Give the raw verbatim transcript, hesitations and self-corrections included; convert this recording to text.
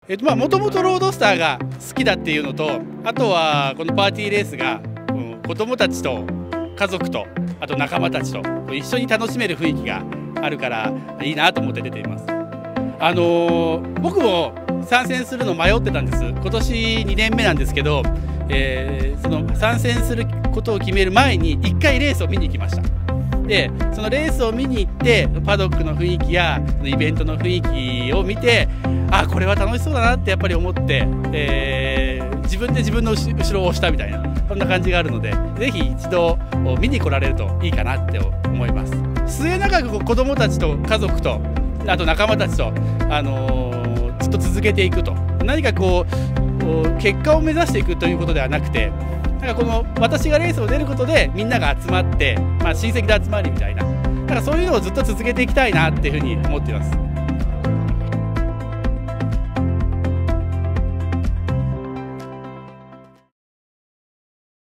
えっとまあもともとロードスターが好きだっていうのと、あとはこのパーティーレースが、うん、子供たちと家族とあと仲間たちと一緒に楽しめる雰囲気があるからいいなと思って出ています。あのー、僕も参戦するの迷ってたんです。今年にねんめなんですけど、えー、その参戦することを決める前にいっかいレースを見に行きました。でそのレースを見に行ってパドックの雰囲気やイベントの雰囲気を見て、あこれは楽しそうだなってやっぱり思って、えー、自分で自分の後ろを押したみたいな、そんな感じがあるので、ぜひ一度見に来られるといいかなって思います。末永く子どもたちと家族とあと仲間たちと、あのー、ずっと続けていくと、何かこう結果を目指していくということではなくて、なんかこの私がレースを出ることでみんなが集まって、まあ、親戚で集まりみたいな、なんかそういうのをずっと続けていきたいなっていうふうに思っています。